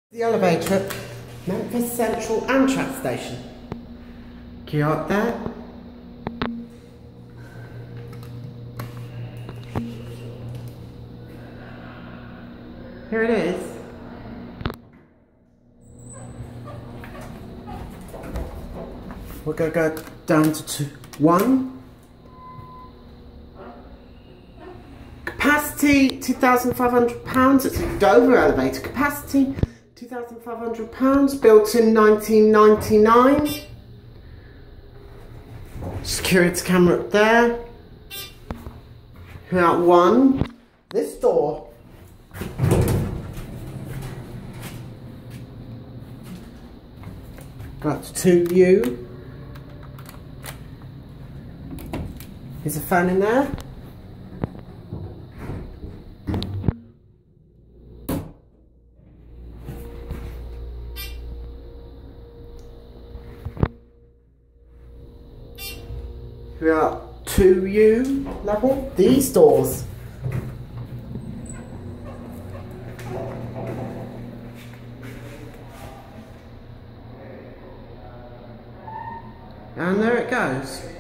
The elevator at Memphis Central Amtrak station. Key out there. Here it is. We're going to go down to 1. Capacity £2,500. It's a Dover elevator. Capacity £2,500. Built in 1999. Security camera up there. Here at 1. This door. Got to 2U. There's a fan in there. We are 2U level. These doors. And there it goes.